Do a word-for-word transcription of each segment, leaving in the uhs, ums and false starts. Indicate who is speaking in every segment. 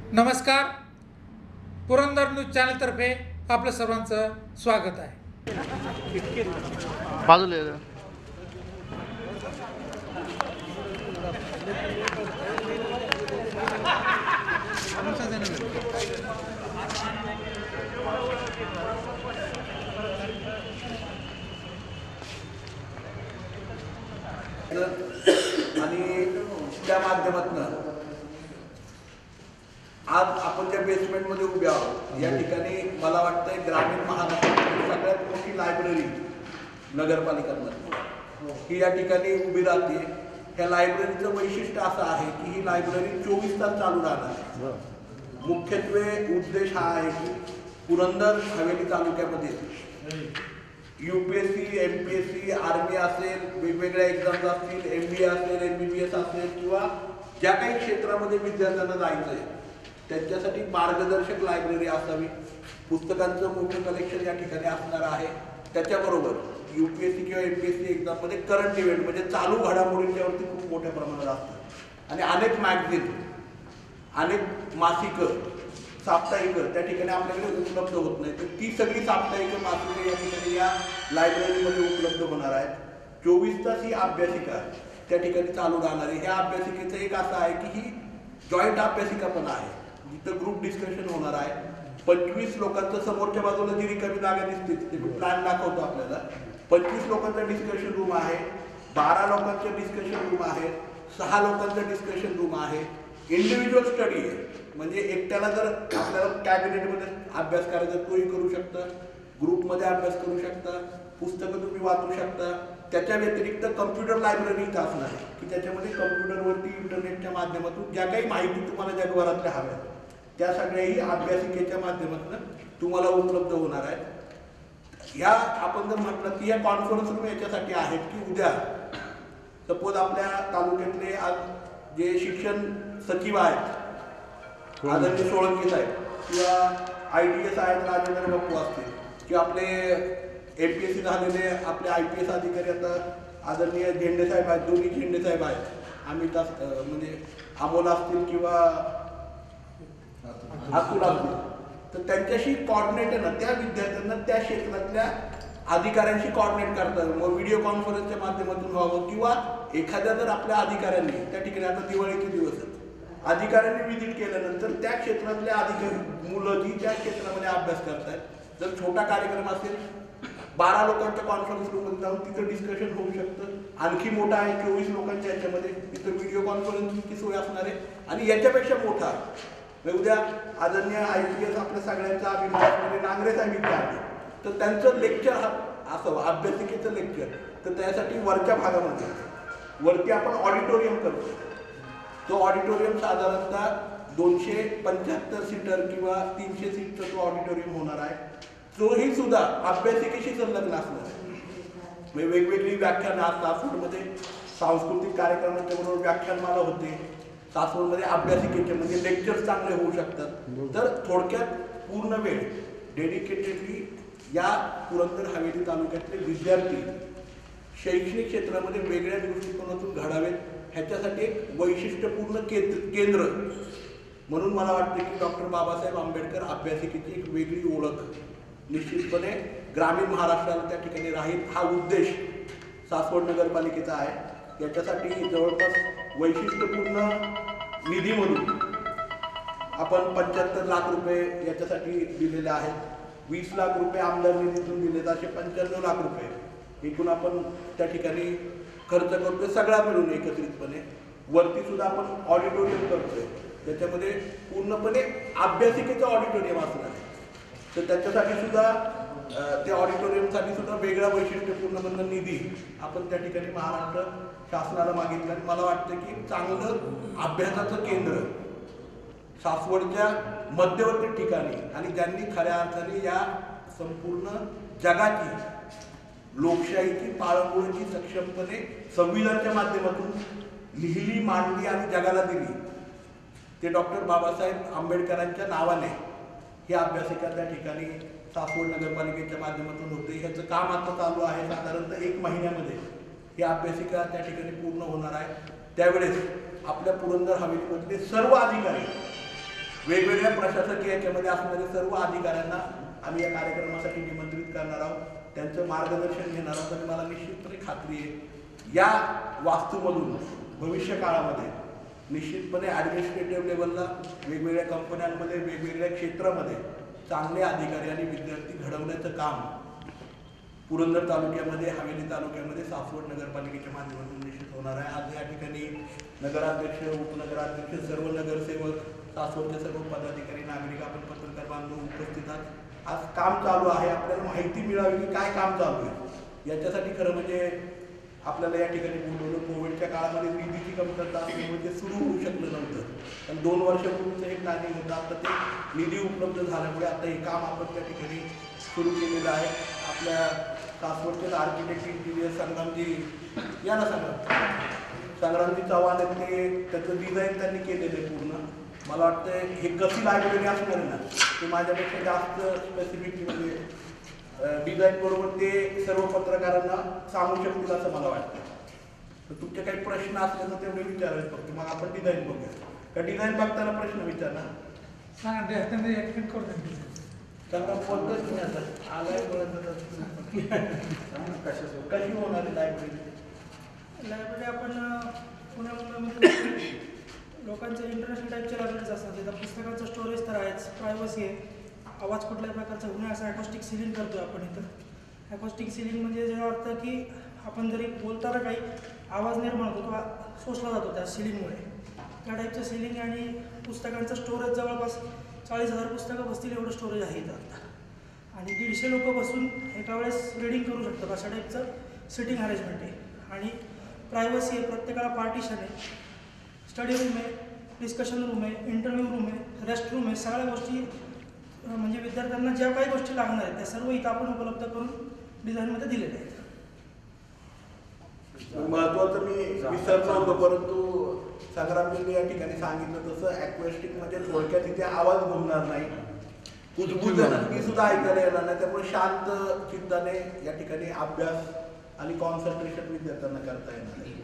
Speaker 1: नमस्कार. पुरंदर न्यूज चॅनलतर्फे आपलं सर्वांचं स्वागत आहे.
Speaker 2: बाजूला
Speaker 3: आणि त्या माध्यमातून आज आपण ज्या बेसमेंटमध्ये उभे आहोत या ठिकाणी मला वाटतंय ग्रामीण महाराष्ट्रातील सगळ्यात मोठी लायब्ररी नगरपालिकांमध्ये ही या ठिकाणी उभी राहते. ह्या लायब्ररीचं वैशिष्ट्य असं आहे की ही लायब्ररी चोवीस तास चालू राहणार आहे. मुख्यत्वे उद्देश हा आहे की पुरंदर हवेली तालुक्यामध्ये यूपीएससी, एमपीएससी, आर्मी असेल, वेगवेगळ्या एक्झाम्स असतील, एम बी ए असेल, एम बी बी एस असेल किंवा ज्या काही क्षेत्रामध्ये विद्यार्थ्यांना जायचं आहे त्यांच्यासाठी मार्गदर्शक लायब्ररी असावी. पुस्तकांचं मोठं कलेक्शन या ठिकाणी असणार आहे. त्याच्याबरोबर यूपीएससी किंवा एमपीएससी एक्झाममध्ये करंट इव्हेंट म्हणजे चालू घडामोडींच्यावरती खूप मोठ्या प्रमाणात असतात आणि अनेक मॅगझिन, अनेक मासिकं, साप्ताहिकं त्या ठिकाणी आपल्याकडे उपलब्ध होत नाही. तर ती सगळी साप्ताहिकं, मासिकं या ठिकाणी या लायब्ररीमध्ये उपलब्ध होणार आहेत. चोवीस तास ही अभ्यासिका त्या ठिकाणी चालू राहणार आहे. ह्या अभ्यासिकेचं एक असं आहे की ही जॉईंट अभ्यासिका पण आहे जिथं ग्रुप डिस्कशन होणार आहे. पंचवीस लोकांचं समोरच्या बाजूला जी रिकामी जागा दिसते तिथे प्लॅन दाखवतो आपल्याला. पंचवीस लोकांचं डिस्कशन रूम आहे, बारा लोकांचं डिस्कशन रूम आहे, सहा लोकांचं डिस्कशन रूम आहे. इंडिव्हिज्युअल स्टडी आहे म्हणजे एकट्याला जर आपल्याला कॅबिनेटमध्ये अभ्यास करायचा तोही करू शकता, ग्रुपमध्ये अभ्यास करू शकता, पुस्तकं तुम्ही वाचू शकता. त्याच्या व्यतिरिक्त कम्प्युटर लायब्ररी इथं असणार आहे की त्याच्यामध्ये कम्प्युटरवरती इंटरनेटच्या माध्यमातून ज्या काही माहिती तुम्हाला जगभरातल्या हव्या त्या सगळ्याही अभ्यासिकेच्या माध्यमातून तुम्हाला उपलब्ध होणार आहेत. ह्या आपण जर म्हटलं की या कॉन्फरन्स रूम याच्यासाठी आहेत की उद्या सपोज आपल्या तालुक्यातले आज जे शिक्षण सचिव आहेत आदरणीय सोळंकी साहेब किंवा आय टी एस आहेत राजेंद्र बापू असतील किंवा आपले एम पी एस सी झालेले आपले आय पी एस अधिकारी आता आदरणीय झेंडे साहेब आहेत, दोन्ही झेंडे साहेब आहेत, अमित म्हणजे अमोल असतील किंवा अतुल असतील, तर त्यांच्याशी कॉर्डिनेट आहे ना त्या विद्यार्थ्यांना त्या क्षेत्रातल्या अधिकाऱ्यांशी कॉर्डिनेट करता मग व्हिडिओ कॉन्फरन्सच्या माध्यमातून व्हावं किंवा एखाद्या जर आपल्या अधिकाऱ्यांनी त्या ठिकाणी आता दिवाळीचे दिवस आहेत अधिकाऱ्यांनी व्हिजिट केल्यानंतर त्या क्षेत्रातल्या अधिकारी मुलं जी त्या क्षेत्रामध्ये अभ्यास करतायत जर छोटा कार्यक्रम असेल बारा लोकांच्या कॉन्फरन्स रूममध्ये जाऊन तिथं डिस्कशन होऊ शकतं. आणखी मोठा आहे चोवीस लोकांच्या याच्यामध्ये तिथं व्हिडिओ कॉन्फरन्सिंगची सोय असणार आहे. आणि याच्यापेक्षा मोठा उद्या आदरणीय आय पी एस आपल्या सगळ्यांचा अभिमान असणारे नांगरे साहेब इथे आले तर त्यांचं लेक्चर असावं अभ्यासिकेचं लेक्चर. तर त्यासाठी वरच्या भागामध्ये वरती आपण ऑडिटोरियम करतो. तो ऑडिटोरियम साधारणतः दोनशे पंच्याहत्तर सीटर किंवा तीनशे सीटचा तो ऑडिटोरियम होणार आहे. तोही सुद्धा अभ्यासिकेशी संलग्न असणार आहे. वेगवेगळी व्याख्यानं आज सासवडमध्ये सांस्कृतिक कार्यक्रमाच्या बरोबर व्याख्यानमाला होते. सासवडमध्ये अभ्यासिकेचे म्हणजे लेक्चर्स चांगले होऊ शकतात. तर थोडक्यात पूर्ण वेळ डेडिकेटेडली या पुरंदर हवेली तालुक्यातले विद्यार्थी शैक्षणिक क्षेत्रामध्ये वेगळ्या दृष्टिकोनातून घडावेत ह्याच्यासाठी एक वैशिष्ट्यपूर्ण केंद्र केंद्र म्हणून मला वाटतं की डॉक्टर बाबासाहेब आंबेडकर अभ्यासिकेची एक वेगळी ओळख निश्चितपणे ग्रामीण महाराष्ट्राला त्या ठिकाणी राहील. हा उद्देश सासवड नगरपालिकेचा आहे. याच्यासाठी जवळपास वैशिष्ट्यपूर्ण निधी म्हणून आपण पंच्याहत्तर लाख रुपये याच्यासाठी दिलेले आहेत. वीस लाख रुपये आमदार निधीतून दिलेत असे पंच्याण्णव लाख रुपये एकूण आपण त्या ठिकाणी खर्च करतोय सगळा मिळून एकत्रितपणे. वरती सुद्धा आपण ऑडिटोरियम करतोय त्याच्यामध्ये पूर्णपणे अभ्यासिकेचं ऑडिटोरियम असणार आहे. तर त्याच्यासाठी सुद्धा त्या ऑडिटोरियमसाठी सुद्धा वेगळा वैशिष्ट्यपूर्ण निधी आपण त्या ठिकाणी महाराष्ट्र शासनाला मागितलं. आणि मला वाटतं की चांगलं अभ्यासाचं केंद्र सासवडच्या मध्यवर्ती ठिकाणी आणि ज्यांनी खऱ्या अर्थाने या संपूर्ण जगाची लोकशाहीची पाळंमुळाची सक्षमपणे संविधानाच्या माध्यमातून लिहिली, मांडली आणि जगाला दिली ते डॉक्टर बाबासाहेब आंबेडकरांच्या नावाने ही अभ्यासिका त्या ठिकाणी सासवड नगरपालिकेच्या माध्यमातून होते. ह्याचं काम आता चालू आहे. साधारणतः एक महिन्यामध्ये ही अभ्यासिका त्या ठिकाणी पूर्ण होणार आहे. त्यावेळेस आपल्या पुरंदर हवेलीमधले सर्व अधिकारी वेगवेगळ्या प्रशासकीय याच्यामध्ये असणारे सर्व अधिकाऱ्यांना आम्ही या कार्यक्रमासाठी निमंत्रित करणार आहोत, त्यांचं मार्गदर्शन घेणार आहोत. आणि मला निश्चितपणे खात्री आहे या वास्तूमधून भविष्य काळामध्ये निश्चितपणे ॲडमिनिस्ट्रेटिव्ह लेवलला वेगवेगळ्या कंपन्यांमध्ये वेगवेगळ्या क्षेत्रामध्ये चांगले अधिकारी आणि विद्यार्थी घडवण्याचं काम पुरंदर तालुक्यामध्ये, हवेली तालुक्यामध्ये सासवड नगरपालिकेच्या माध्यमातून निश्चित होणार आहे. आज या ठिकाणी नगराध्यक्ष, उपनगराध्यक्ष, सर्व नगरसेवक, सासवडचे सर्व पदाधिकारी, नागरिक, आपण पत्रकार बांधव उपस्थित आहात. आज काम चालू आहे, आपल्याला माहिती मिळावी की काय काम चालू आहे. याच्यासाठी खरं म्हणजे आपल्याला या ठिकाणी बोलवलं. कोविडच्या काळामध्ये निधीची कमतरता असल्यामुळे ते सुरू होऊ शकलं नव्हतं, पण दोन वर्षापूर्वीचं हे प्लॅनिंग होतं. आता ते निधी उपलब्ध झाल्यामुळे आता हे काम आपण त्या ठिकाणी सुरू केलेलं आहे. आपल्या सासवडचे आर्किटेक्ट इंजिनियर संग्रामजी या ना संग्राम संग्रामजी चव्हाण आहेत, ते त्याचं डिझाईन त्यांनी केलेलं आहे पूर्ण. मला वाटतं हे कशी लायब्ररी असणार आहे ना, ते माझ्यापेक्षा जास्त स्पेसिफिकली म्हणजे डिझाईन बरोबर ते सर्व पत्रकारांना सांगू शकतील असं मला वाटतं. तर तुमचे काही प्रश्न असले तर तेवढे विचारायचे फक्त, मग आपण डिझाईन बघूया. का डिझाईन बघताना प्रश्न विचारणार
Speaker 1: सांगा, त्यांना ऍक्टिंग करू द्या.
Speaker 3: चांगला बोलतोच तुम्ही आता आलाय बोलत कशी होणार आहे लायब्ररी?
Speaker 2: लायब्ररी आपण पुण्या मुंबईमध्ये लोकांचे इंटरनॅशनल टाईपचे लायब्ररीज असतात. तिथं पुस्तकाचं स्टोरेज तर आहेच, प्रायव्हसी आहे, आवाज कुठल्याही प्रकारचा होऊ नये असं ॲकोस्टिक सिलिंग करतो आपण इथं. ॲकोस्टिक सिलिंग म्हणजे जे वाटतं की आपण जरी बोलताना काही आवाज निर्माण होतो, तो शोषला जातो त्या सिलिंगमुळे. त्या टाईपचं सिलिंग आणि पुस्तकांचं स्टोरेज जवळपास चाळीस हजार पुस्तकं बसतील एवढं स्टोरेज आहे इथं आता. आणि दीडशे लोक बसून एका वेळेस रिडिंग करू शकतात अशा टाईपचं सिटिंग अरेंजमेंट आहे. आणि प्रायव्हसी आहे, प्रत्येकाला पार्टिशन आहे, स्टडी रूम आहे, डिस्कशन रूम आहे, इंटरव्ह्यू रूम आहे, रेस्ट रूम आहे. सगळ्या गोष्टी म्हणजे विद्यार्थ्यांना ज्या काही गोष्टी लागणार आहेत त्या सर्व इथं आपण उपलब्ध करून डिझाईनमध्ये दिलेल्या आहेत.
Speaker 3: महत्वाचं मी विसरलो होतो, परंतु संग्रामजींनी या ठिकाणी सांगितलं तसं ॲक्वेस्टिक म्हणजे थोडक्यात इथे आवाज घुमणार नाही, कुजबुजनकी सुद्धा ऐकायला येणार नाही. त्यामुळे शांत चित्ताने या ठिकाणी अभ्यास आणि कॉन्सन्ट्रेशन विद्यार्थ्यांना करता येणार आहे.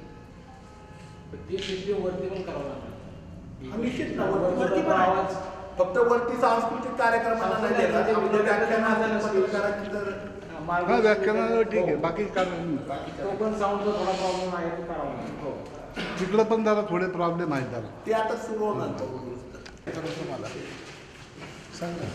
Speaker 4: वरती पण करावं
Speaker 3: निश्चित ना, वरती पण आवाज फक्त वरती सांस्कृतिक कार्यक्रमांना नाही देणार. आपलं व्याख्यान असेल पत्रकारांची तर
Speaker 5: हा व्याख्यानाला ठीक आहे, बाकी काय
Speaker 4: तो पण साऊंडचा थोडा प्रॉब्लेम आहे, तो करावा लागेल.
Speaker 3: हो,
Speaker 5: तिकडं पण जरा थोडे प्रॉब्लेम आहेत जरा.
Speaker 3: ते आता सुरू होणार तुम्हाला
Speaker 5: सांगा.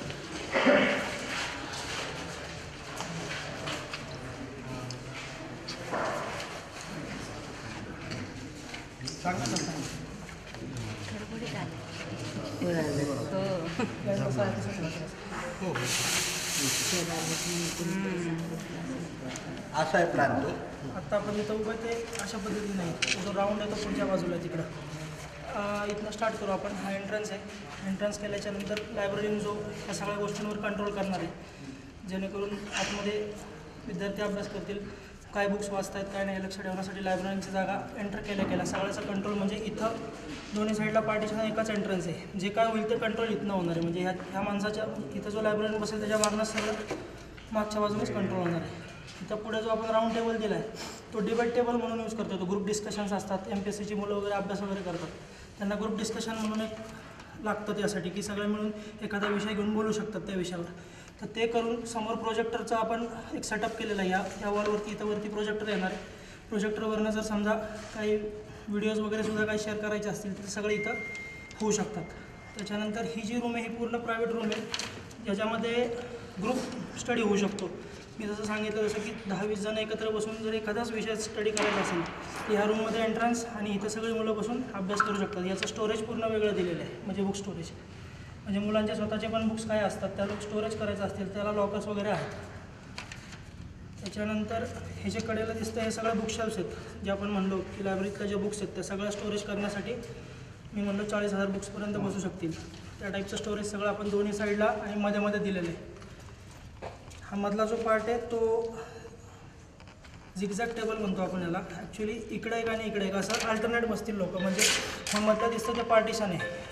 Speaker 3: असा आहे प्लॅन तो.
Speaker 2: आत्ता आपण इथं उभं ते अशा पद्धतीने नाही, तो जो राऊंड आहे तो पुढच्या बाजूला तिकडं. इथनं स्टार्ट करू आपण. हा एंट्रन्स आहे. एंट्रन्स केल्याच्यानंतर लायब्ररीने जो या सगळ्या गोष्टींवर कंट्रोल करणार आहे, जेणेकरून आतमध्ये विद्यार्थी अभ्यास करतील, काय बुक्स वाचत आहेत काय नाही लक्ष ठेवण्यासाठी लायब्ररीची जागा एंटर केल्या केल्या सगळ्याचा कंट्रोल. म्हणजे इथं दोन्ही साईडला पार्टिशन एकाच एंट्रन्स आहे, जे काय होईल ते कंट्रोल इथनं होणार आहे. म्हणजे ह्या ह्या माणसाच्या इथं जो लायब्ररी बसेल त्याच्या मागणं सगळं मागच्या बाजूनेच कंट्रोल होणार आहे. इथं पुढे जो आपण राऊंड टेबल दिला आहे तो डिबेट टेबल म्हणून यूज करतो. तो ग्रुप डिस्कशन्स असतात, एम पी एस सीची मुलं वगैरे अभ्यास वगैरे करतात, त्यांना ग्रुप डिस्कशन म्हणून एक लागतं त्यासाठी की सगळे मिळून एखादा विषय घेऊन बोलू शकतात त्या विषयावर. तर ते करून समोर प्रोजेक्टरचं आपण एक सेटअप केलेलं आहे. या या वॉलवरती इथं वरती प्रोजेक्टर येणार आहे. प्रोजेक्टरवरनं जर समजा काही व्हिडिओज वगैरे सुद्धा काही शेअर करायचे असतील तर सगळे इथं होऊ शकतात. त्याच्यानंतर ही जी रूम आहे ही पूर्ण प्रायव्हेट रूम आहे, ज्याच्यामध्ये ग्रुप स्टडी होऊ शकतो. मी जसं सांगितलं जसं की दहा वीस जण एकत्र बसून जर एखादाच विषय स्टडी करायचा असेल तर ह्या रूममध्ये एंट्रन्स आणि इथं सगळी मुलं बसून अभ्यास करू शकतात. याचं स्टोरेज पूर्ण वेगळं दिलेलं आहे, म्हणजे बुक स्टोरेज. म्हणजे मुलांचे स्वतःचे पण बुक्स काय असतात त्या लोक स्टोरेज करायचं असतील त्याला लॉकर्स वगैरे आहेत. त्याच्यानंतर हे जे कडेला दिसतं हे सगळ्या बुकशेल्फ्स आहेत, जे आपण म्हणलो की लायब्ररीतल्या ज्या बुक्स आहेत त्या सगळ्या स्टोरेज करण्यासाठी मी म्हणलो चाळीस हजार बुक्सपर्यंत बसू शकतील. त्या टाईपचं स्टोरेज सगळं आपण दोन्ही साईडला आणि मध्ये मध्ये दिलेलं आहे. हा मधला जो पार्ट आहे तो झिगझॅग टेबल म्हणतो आपण याला. ॲक्च्युली इकडे एक आणि इकडे एक असं अल्टरनेट बसतील लोक. म्हणजे हा मधला दिसतं ते पार्टिशन आहे,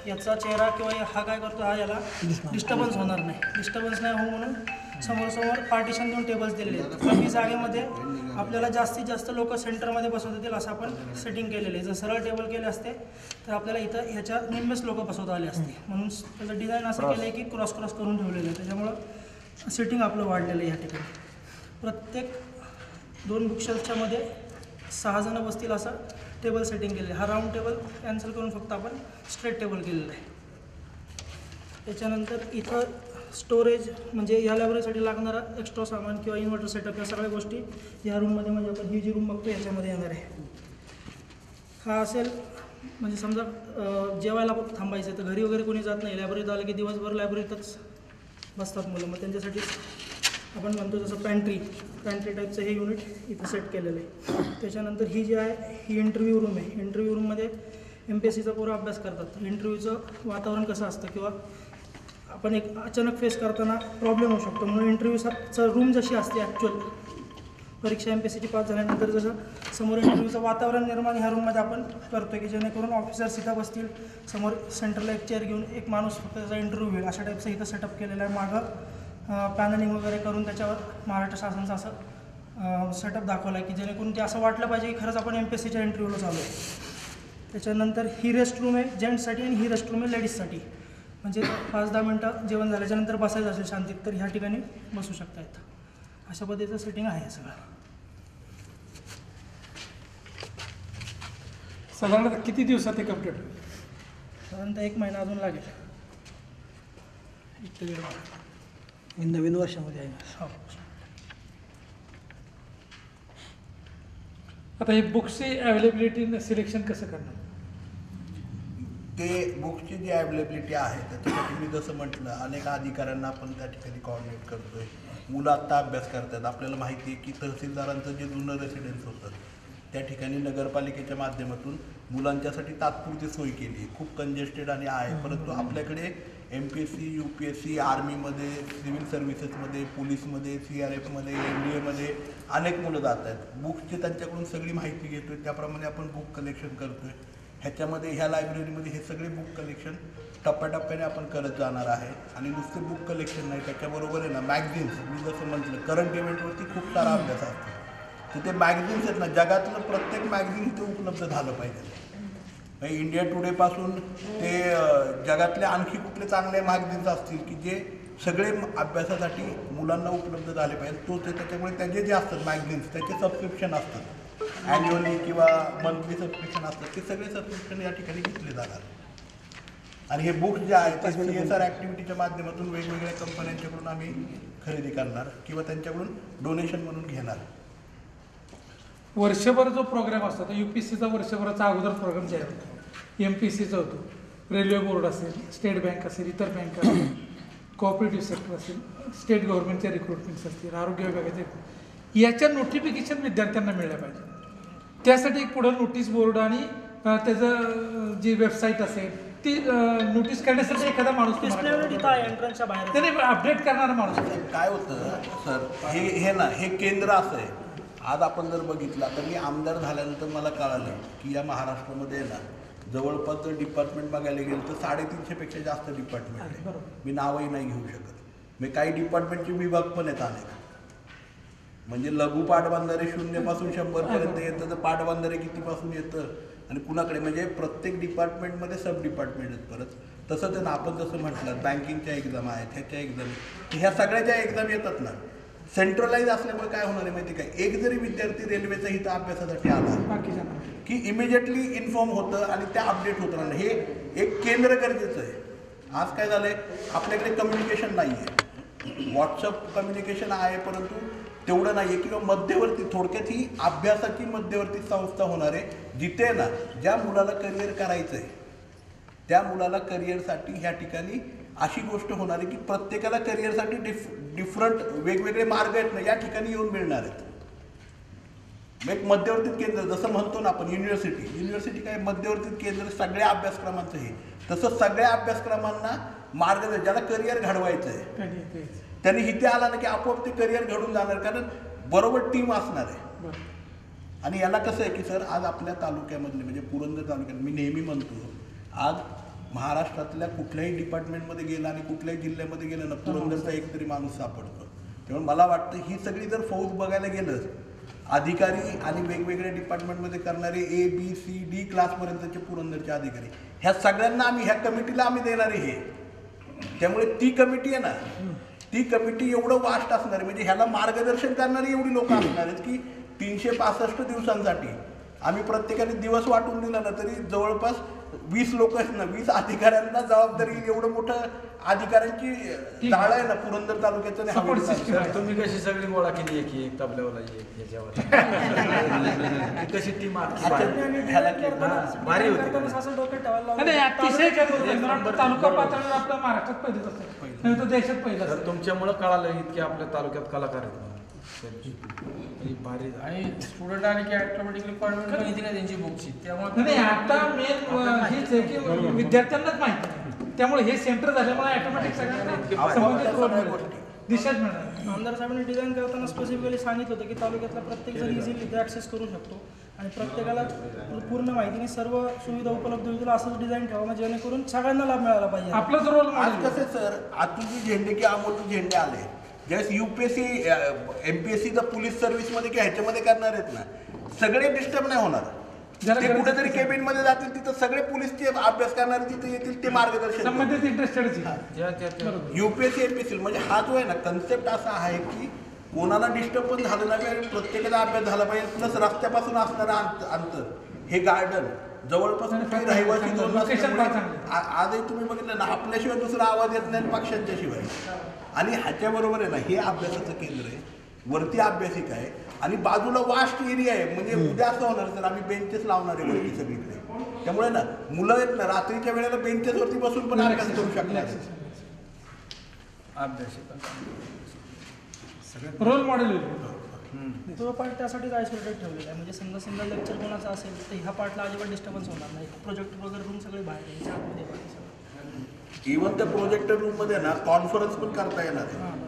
Speaker 2: याचा चेहरा किंवा हा काय करतो हा याला डिस्टर्बन्स होणार नाही. डिस्टर्बन्स नाही होऊ म्हणून समोर पार्टिशन देऊन टेबल्स दिलेले आहेत. कमी जागेमध्ये आपल्याला जास्तीत जास्त लोक सेंटरमध्ये बसवता येतील असं आपण सेटिंग केलेलं आहे. जर सरळ टेबल केले असते तर आपल्याला इथं ह्याच्या निम्मेच लोक बसवता आले असते. म्हणून त्याचं डिझाईन असं केलं आहे की क्रॉस क्रॉस करून ठेवलेलं आहे. त्याच्यामुळं सिटिंग आपलं वाढलेलं आहे ह्या ठिकाणी. प्रत्येक दोन बुकशेल्फच्या मध्ये सहा जणं बसतील असं टेबल सेटिंग केलेलं आहे. हा राऊंड टेबल कॅन्सल करून फक्त आपण स्ट्रेट टेबल केलेलं आहे. त्याच्यानंतर इथं स्टोरेज म्हणजे या लायब्ररीसाठी लागणारा एक्स्ट्रा सामान किंवा इन्व्हर्टर सेटअप या सगळ्या गोष्टी या रूममध्ये म्हणजे आपण ही जी रूम बघतो याच्यामध्ये येणार आहे. हा असेल म्हणजे समजा जेवायला थांबायचं तर घरी वगैरे कोणी जात नाही, लायब्ररीत आलं की दिवसभर लायब्ररीतच बसतात मुलं, मग त्यांच्यासाठी आपण म्हणतो जसं पॅन्ट्री पॅन्ट्री टाईपचं हे युनिट इथं सेट केलेलं आहे. त्याच्यानंतर ही जी आहे ही इंटरव्ह्यू रूम आहे. इंटरव्ह्यू रूममध्ये एम पी एस सीचा पुरा अभ्यास करतात. इंटरव्ह्यूचं वातावरण कसं असतं किंवा आपण एक अचानक फेस करताना प्रॉब्लेम होऊ शकतो, म्हणून इंटरव्ह्यूचं रूम जशी असते ॲक्च्युअल परीक्षा एम पी एस सीची पास झाल्यानंतर जसं समोर इंटरव्ह्यूचं वातावरण निर्माण ह्या रूममध्ये आपण करतो की जेणेकरून ऑफिसर्स इथं बसतील, समोर सेंटरला एक चेअर घेऊन एक माणूस फक्त त्याचा इंटरव्ह्यू होईल अशा टाईपचं इथं सेटअप केलेलं आहे. मागं पॅनलिंग वगैरे करून त्याच्यावर महाराष्ट्र शासनाचं असं सेटअप दाखवलं आहे की जेणेकरून ते असं वाटलं पाहिजे की खरंच आपण एम पी एस सीच्या इंटरव्ह्यूला चालू आहे. त्याच्यानंतर ही रेस्ट रूम आहे जेंट्ससाठी आणि ही रेस्ट रूम आहे लेडीजसाठी. म्हणजे पाच दहा मिनटं जेवण झाल्याच्यानंतर बसायचं असेल शांतीत तर ह्या ठिकाणी बसू शकता येतं. अशा पद्धतीचं सेटिंग आहे सगळं.
Speaker 1: साधारणतः किती दिवसात ते कम्प्लीट होईल?
Speaker 2: साधारणतः एक महिना अजून लागेल. एक ते दीड महिना नवीन वर्षामध्ये आहे. हो.
Speaker 1: आता हे बुक्सची अवेलेबिलिटी सिलेक्शन कसं करणार?
Speaker 3: ते बुक्सची जी अवेलेबिलिटी आहे त्याच्यासाठी मी जसं म्हटलं अनेक अधिकाऱ्यांना आपण त्या ठिकाणी कोऑर्डिनेट करतोय. मुलं आत्ता अभ्यास करतात. आपल्याला माहिती आहे की तहसीलदारांचं जे जुनं रेसिडेन्स होतं त्या ठिकाणी नगरपालिकेच्या माध्यमातून मुलांच्यासाठी तात्पुरती सोय केली आहे. खूप कंजेस्टेड आणि आहे, परंतु आपल्याकडे M P S C, U P S C, आर्मीमध्ये, सिव्हिल सर्व्हिसेसमध्ये, पोलीसमध्ये, सी आर एफमध्ये, एन डी एमध्ये अनेक मुलं जात आहेत. बुक्सची त्यांच्याकडून सगळी माहिती घेतो आहे, त्याप्रमाणे आपण बुक कलेक्शन करतो आहे. ह्याच्यामध्ये ह्या लायब्ररीमध्ये हे सगळे बुक कलेक्शन टप्प्याटप्प्याने आपण करत जाणार आहे. आणि नुसते बुक कलेक्शन नाही, त्याच्याबरोबर आहे ना मॅगझिन्स, मी जसं म्हटलं करंट इव्हेंटवरती खूप सारा अभ्यास असतो. तर ते मॅगझिन्स आहेत ना, जगातलं प्रत्येक मॅगझिन इथे उपलब्ध झालं पाहिजे. इंडिया टुडेपासून ते जगातले आणखी कुठले चांगले मॅगझिन्स असतील की जे सगळे अभ्यासासाठी मुलांना उपलब्ध झाले पाहिजे. तो ते त्याच्यामुळे त्याचे जे असतात मॅगझिन्स त्याचे सबस्क्रिप्शन असतात, ॲन्युअली किंवा मंथली सबस्क्रिप्शन असतात, ते सगळे सबस्क्रिप्शन या ठिकाणी घेतले जाणार. आणि हे बुक्स जे आहेत ते सी एस आर ॲक्टिव्हिटीच्या माध्यमातून वेगवेगळ्या कंपन्यांच्याकडून आम्ही खरेदी करणार किंवा त्यांच्याकडून डोनेशन म्हणून घेणार.
Speaker 1: वर्षभर जो प्रोग्राम असतो तो यू पी एस सीचा वर्षभराचा अगोदर प्रोग्राम जाहीर होतो. एम पी एस सीचा होतो, रेल्वे बोर्ड असेल, स्टेट बँक असेल, इतर बँक असेल, कोऑपरेटिव्ह सेक्टर असेल, स्टेट गव्हर्नमेंटच्या रिक्रुटमेंट्स असतील, आरोग्य विभागाचे, याच्या नोटिफिकेशन विद्यार्थ्यांना मिळल्या पाहिजे. त्यासाठी एक पुढं नोटीस बोर्ड आणि त्याचं जी वेबसाईट असेल ती नोटीस करण्यासाठी एखादा माणूस
Speaker 2: एंट्रन्सच्या बाहेर
Speaker 1: त्याने अपडेट करणारा माणूस.
Speaker 3: काय होतं सर, हे हे ना हे केंद्र असं आहे. आज आपण जर बघितला तर मी आमदार झाल्यानंतर मला कळालं की या महाराष्ट्रामध्ये ना जवळपास जर डिपार्टमेंट बघायला गेलं तर साडेतीनशेपेक्षा जास्त डिपार्टमेंट आहे. मी नावही नाही घेऊ शकत. मी काही डिपार्टमेंटचे विभाग पण आहेत अनेक. म्हणजे लघु पाटबंधारे शून्यपासून शंभरपर्यंत येतं, तर पाटबंधारे कितीपासून येतं आणि कुणाकडे, म्हणजे प्रत्येक डिपार्टमेंटमध्ये सब डिपार्टमेंट आहेत. परत तसंच आहे ना, आपण जसं म्हटलं बँकिंगच्या एक्झाम आहेत, ह्याच्या एक्झाम, ह्या सगळ्या ज्या एक्झाम येतात ना सेंट्रलाइज असल्यामुळे काय होणार आहे माहिती काय, एक जरी विद्यार्थी रेल्वेचा इथं अभ्यासासाठी आला की इमिजिएटली इन्फॉर्म होतं आणि त्या अपडेट होत राहणं, हे एक केंद्र गरजेचं आहे. आज काय झालं आहे, आपल्याकडे कम्युनिकेशन नाही आहे. व्हॉट्सअप कम्युनिकेशन आहे परंतु तेवढं नाही आहे, किंवा मध्यवर्ती, थोडक्यात ही अभ्यासाची मध्यवर्ती संस्था होणार आहे जिथे ना ज्या मुलाला करिअर करायचं आहे त्या मुलाला करिअरसाठी ह्या ठिकाणी अशी गोष्ट होणार आहे की प्रत्येकाला करिअरसाठी डिफ डिफरंट वेगवेगळे मार्ग आहेत ना या ठिकाणी येऊन मिळणार आहेत. एक मध्यवर्ती केंद्र, जसं म्हणतो ना आपण युनिव्हर्सिटी, युनिव्हर्सिटी काय मध्यवर्ती केंद्र सगळ्या अभ्यासक्रमांचं हे, तसं सगळ्या अभ्यासक्रमांना मार्ग, ज्याला करिअर घडवायचं आहे त्यांनी इथे आला ना की आपोआप ते करिअर घडून जाणार, कारण बरोबर टीम असणार आहे. आणि याला कसं आहे की सर, आज आपल्या तालुक्यामधले म्हणजे पुरंदर तालुक्यात मी नेहमी म्हणतो, आज महाराष्ट्रातल्या कुठल्याही डिपार्टमेंटमध्ये गेला आणि कुठल्याही जिल्ह्यामध्ये गेलं ना पुरंदरचा एक तरी माणूस सापडतो. त्यामुळे मला वाटतं ही सगळी जर फौज बघायला गेलं अधिकारी आणि वेगवेगळ्या डिपार्टमेंटमध्ये करणारे ए बी सी डी क्लासपर्यंतचे पुरंदरचे अधिकारी ह्या सगळ्यांना आम्ही ह्या कमिटीला आम्ही देणारे हे. त्यामुळे ती कमिटी आहे ना ती कमिटी एवढं वास्ट असणार आहे म्हणजे ह्याला मार्गदर्शन करणारी एवढी लोक असणार आहेत की तीनशे पासष्ट दिवसांसाठी आम्ही प्रत्येकाने दिवस वाटून दिला ना तरी जवळपास वीस लोक आहेत ना वीस अधिकाऱ्यांना जबाबदारी एवढं मोठं अधिकाऱ्यांची जाळ आहे ना पुरंदर तालुक्याचं आणि
Speaker 1: Support
Speaker 3: हवेली
Speaker 1: system.
Speaker 3: तालुक्याचं.
Speaker 6: तुम्ही कशी सगळी गोळा केली एक एक तबल्यावाला एक याच्यावर ही कशी टीम आखी भारी
Speaker 3: ह्याला की-
Speaker 2: करताना-
Speaker 6: भारी होती.
Speaker 2: करताना असं डोक्यात ठेवायला
Speaker 1: नाही नाही,
Speaker 2: लावलं.
Speaker 1: अतिशय गरजेचं आहे.
Speaker 6: एक
Speaker 1: मला
Speaker 6: नंबर
Speaker 1: वाटतं तालुका
Speaker 6: बरोबर.
Speaker 1: पातळीवर आपल्या महाराष्ट्रात पहिलेच असतं नाही तर देशात पहिलं
Speaker 6: तर
Speaker 1: असतं.
Speaker 6: तुमच्यामुळं कळालं इतके आपल्या तालुक्यात कलाकार आहेत ही भारी
Speaker 7: आणि स्टुडंट आले की ऑटोमॅटिकली कॉन्व्हेंट पण येते ना त्यांची बुकची त्यामुळे
Speaker 1: नाही नाही, आता मेन हीच आहे की विद्यार्थ्यांनाच माहिती नाही त्यामुळे हे सेंटर झाल्यामुळे ऑटोमॅटिक सगळ्यांना संबंधित रोल मिळेल दिशाच मिळणार.
Speaker 2: आमदार साहेबांनी डिझाईन करताना स्पेसिफिकली सांगितलं होतं की तालुक्यातला प्रत्येक जण इझिली इथे ॲक्सेस करू शकतो आणि प्रत्येकाला पूर्ण माहितीने सर्व सुविधा उपलब्ध होतील असंच डिझाईन ठेवा जेणेकरून सगळ्यांना लाभ मिळाला पाहिजे.
Speaker 1: आपलंच रोल
Speaker 3: आज
Speaker 1: मॉडेल
Speaker 3: कसं सर अतुलजी झेंडे की अमोलजी झेंडे आले ज्यावेळेस युपीएससी एमपीएससीचा पोलीस सर्व्हिसमध्ये किंवा ह्याच्यामध्ये करणार आहेत ना सगळे डिस्टर्ब नाही होणार.
Speaker 1: ज्याला
Speaker 3: ते
Speaker 1: गरज
Speaker 3: कुठेतरी
Speaker 1: असेल.
Speaker 3: केबिन मध्ये जातील तिथं सगळे पोलीसचे अभ्यास करणारे तिथे येतील ते मार्गदर्शन
Speaker 1: संबंधित इंटरेस्टेडची
Speaker 6: त्या त्या त्या
Speaker 3: युपीएससी एमपीएससी म्हणजे हा जो आहे ना कन्सेप्ट असा आहे की कोणाला डिस्टर्ब पण झालं नाही पाहिजे प्रत्येकाचा अभ्यास झाला पाहिजे प्लस रस्त्यापासून असणारं अंत- अंतर हे गार्डन जवळपास
Speaker 1: नाही,
Speaker 3: कुठेही
Speaker 1: चांगलं,
Speaker 3: रहिवासी
Speaker 1: चांगलं.
Speaker 3: दोन
Speaker 1: Location
Speaker 3: असल्यामुळे
Speaker 1: फार चांगलं.
Speaker 3: आ- आजही तुम्ही बघितलं ना आपल्याशिवाय दुसरा आवाज येत नाही पक्षांच्या शिवाय आणि ह्याच्याबरोबर आहे ना हे अभ्यासाचं केंद्र आहे वरती अभ्यासिका आहे आणि बाजूला वास्ट एरिया आहे म्हणजे उद्या असं होणार तर आम्ही बेंचेस लावणार आहे वरती सगळीकडे त्यामुळे ना मुलं आहेत ना रात्रीच्या वेळेला बेंचेसवरती बसून पण अभ्यास करू शकणार आहेत.
Speaker 1: रोल मॉडेल होईल.
Speaker 2: तो पार्ट त्यासाठीच आयसोलेटेड ठेवलेला आहे म्हणजे समजा सिंगल लेक्चर कोणाचा असेल तर ह्या पार्टला अजिबात डिस्टर्बन्स होणार नाही प्रोजेक्ट वगैरे रूम सगळे बाहेर आहे, ह्याच्या आतमध्ये बाकी सगळं.
Speaker 3: इव्हन त्या प्रोजेक्टर रूम मध्ये ना कॉन्फरन्स पण करता येणार आहे